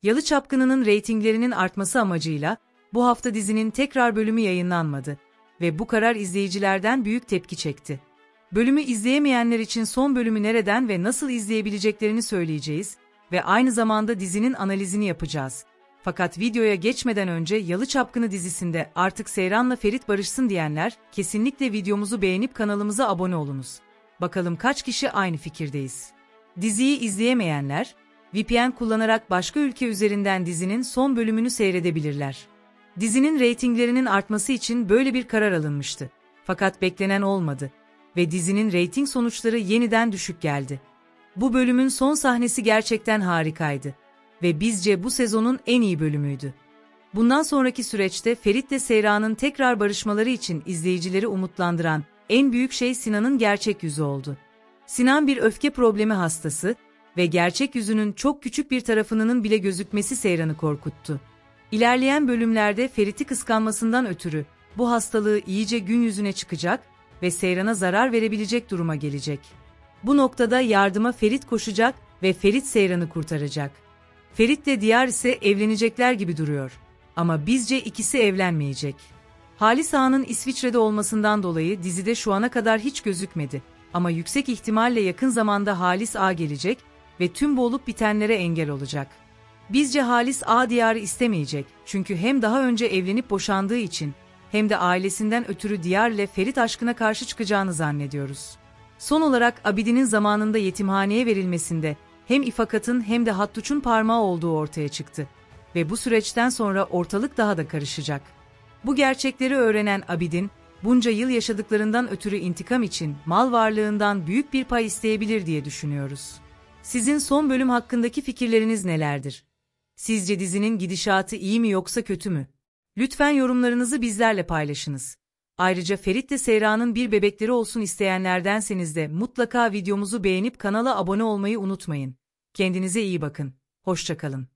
YalıÇapkını'nın reytinglerinin artması amacıyla bu hafta dizinin tekrar bölümü yayınlanmadı ve bu karar izleyicilerden büyük tepki çekti. Bölümü izleyemeyenler için son bölümü nereden ve nasıl izleyebileceklerini söyleyeceğiz ve aynı zamanda dizinin analizini yapacağız. Fakat videoya geçmeden önce YalıÇapkını dizisinde artık Seyran'la Ferit barışsın diyenler, kesinlikle videomuzu beğenip kanalımıza abone olunuz. Bakalım kaç kişi aynı fikirdeyiz. Diziyi izleyemeyenler, VPN kullanarak başka ülke üzerinden dizinin son bölümünü seyredebilirler. Dizinin reytinglerinin artması için böyle bir karar alınmıştı. Fakat beklenen olmadı ve dizinin reyting sonuçları yeniden düşük geldi. Bu bölümün son sahnesi gerçekten harikaydı ve bizce bu sezonun en iyi bölümüydü. Bundan sonraki süreçte Ferit'le Seyran'ın tekrar barışmaları için izleyicileri umutlandıran en büyük şey Sinan'ın gerçek yüzü oldu. Sinan bir öfke problemi hastası ve gerçek yüzünün çok küçük bir tarafının bile gözükmesi Seyran'ı korkuttu. İlerleyen bölümlerde Ferit'i kıskanmasından ötürü bu hastalığı iyice gün yüzüne çıkacak ve Seyran'a zarar verebilecek duruma gelecek. Bu noktada yardıma Ferit koşacak ve Ferit Seyran'ı kurtaracak. Ferit'le Diyar ise evlenecekler gibi duruyor. Ama bizce ikisi evlenmeyecek. Halis Ağa'nın İsviçre'de olmasından dolayı dizide şu ana kadar hiç gözükmedi. Ama yüksek ihtimalle yakın zamanda Halis Ağa gelecek ve tüm bu olup bitenlere engel olacak. Bizce Halis Ağa Diyar'ı istemeyecek çünkü hem daha önce evlenip boşandığı için hem de ailesinden ötürü Diyar ile Ferit aşkına karşı çıkacağını zannediyoruz. Son olarak Abidin'in zamanında yetimhaneye verilmesinde hem İfakat'ın hem de Hattuç'un parmağı olduğu ortaya çıktı ve bu süreçten sonra ortalık daha da karışacak. Bu gerçekleri öğrenen Abidin, bunca yıl yaşadıklarından ötürü intikam için mal varlığından büyük bir pay isteyebilir diye düşünüyoruz. Sizin son bölüm hakkındaki fikirleriniz nelerdir? Sizce dizinin gidişatı iyi mi yoksa kötü mü? Lütfen yorumlarınızı bizlerle paylaşınız. Ayrıca Ferit'le Seyran'ın bir bebekleri olsun isteyenlerdenseniz de mutlaka videomuzu beğenip kanala abone olmayı unutmayın. Kendinize iyi bakın. Hoşça kalın.